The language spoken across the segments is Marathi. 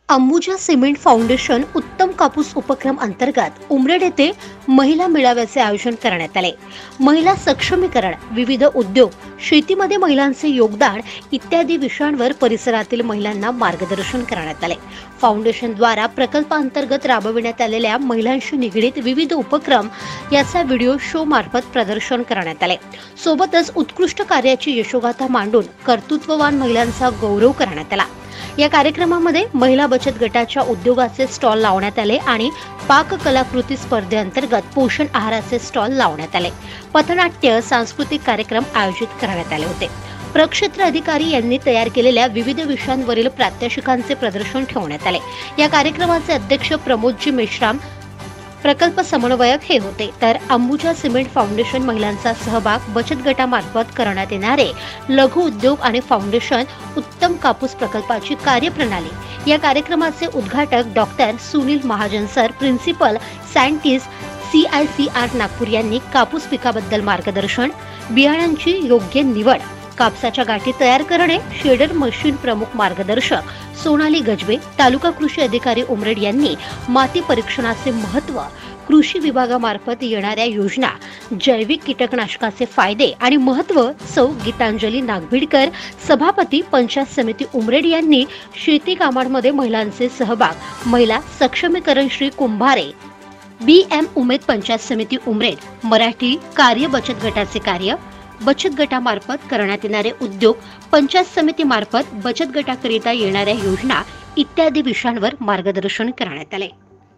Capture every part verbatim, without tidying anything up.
अंबुजा सिमेंट फाउंडेशन उत्तम कापूस उपक्रम अंतर्गत उमरेड येथे महिला मेळाव्याचे आयोजन करण्यात आले। महिला सक्षमीकरण, विविध उद्योग, शेतीमध्ये महिलांचे योगदान इत्यादी विषयांवर परिसरातील महिलांना मार्गदर्शन करण्यात आले। फाउंडेशन द्वारा प्रकल्पांतर्गत राबविण्यात आलेल्या महिलांशी निगडीत विविध उपक्रम याचा व्हिडिओ शो मार्फत प्रदर्शन करण्यात आले। सोबतच उत्कृष्ट कार्याची यशोगाथा मांडून कर्तृत्ववान महिलांचा गौरव करण्यात आला। या कार्यक्रमामध्ये महिला बचत गटाच्या उद्योगाचे स्टॉल लावण्यात आले आणि पाक कलाकृती स्पर्धेअंतर्गत पोषण आहाराचे स्टॉल लावण्यात आले। पथनाट्य, सांस्कृतिक कार्यक्रम आयोजित करण्यात आले होते। प्रक्षेत्र अधिकारी यांनी तयार केलेल्या विविध विषयांवरील प्रात्यक्षिकांचे प्रदर्शन ठेवण्यात आले। या कार्यक्रमाचे अध्यक्ष प्रमोदजी मेश्राम, प्रकल्प समन्वयक हे होते। तर अंबुजा सिमेंट फाउंडेशन महिलांचा सहभाग, बचत गटामार्फत करण्यात येणारे लघु उद्योग आणि फाउंडेशन उत्तम कापूस प्रकल्पाची कार्यप्रणाली या कार्यक्रमाचे उद्घाटक doctor Sunil Mahajan sir, principal scientist C I C R Nagpur यांनी कापूस पिकाबद्दल मार्गदर्शन, बियाणांची योग्य निवड, कापसाच्या गाठी तयार करणे, शेडर मशीन प्रमुख मार्गदर्शक सोनाली गजबे, तालुका कृषी अधिकारी उमरेड यांनी माती परीक्षणाचे महत्त्व, कृषी विभागामार्फत येणाऱ्या योजना, जैविक कीटकनाशकाचे फायदे आणि महत्त्व सौ गीतांजली नागभीडकर, सभापती पंचायत समिती उमरेड यांनी शेती कामांमध्ये महिलांचे सहभाग, महिला सक्षमीकरण श्री कुंभारे, बी एम उमेद पंचायत समिती उमरेड, मराठी कार्य बचत गटाचे कार्य, बचत गटामार्फत करण्यात येणारे उद्योग, पंचायत समितीमार्फत बचत गटाकरिता येणाऱ्या योजना इत्यादी विषयांवर मार्गदर्शन करण्यात आले।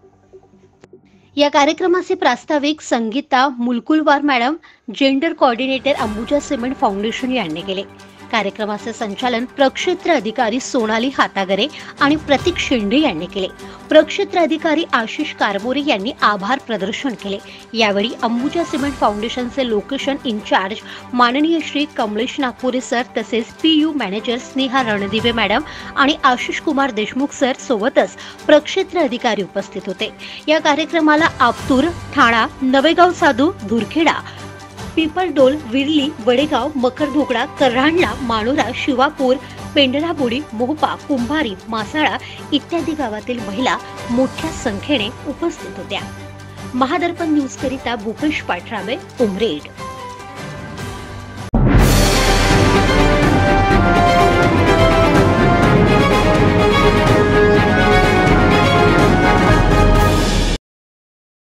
या कार्यक्रमाचे प्रास्ताविक Sangita Mulkulwar madam, gender coordinator Ambuja cement foundation यांनी केले। कार्यक्रमाचे संचालन प्रक्षेत्र अधिकारी सोनाली हातागरे आणि प्रतीक शेंडे यांनी केले। प्रक्षेत्र अधिकारी आशिष कारमोरे यांनी आभार प्रदर्शन केले। यावेळी अंबुजा सिमेंट फाउंडेशनचे लोकेशन इन्चार्ज माननीय श्री कमलेश नागपुरे सर, तसेच P U manager Sneha Randive madam आणि आशिष कुमार देशमुख सर सोबतच प्रक्षेत्र अधिकारी उपस्थित होते। या कार्यक्रमाला आप्तूर, ठाणा, नवेगाव साधू, धुरखेडा, पिपळडोल, विरली, वडेगाव, मकरधोकडा, कर्हांडला, मानोरा, शिवापूर, पेंडराबोडी, मोहपा, कुंभारी, मासाळा इत्यादी गावातील महिला मोठ्या संख्येने उपस्थित होत्या। महादर्पण न्यूज करिता भूपेश पाठराबे, उमरेड।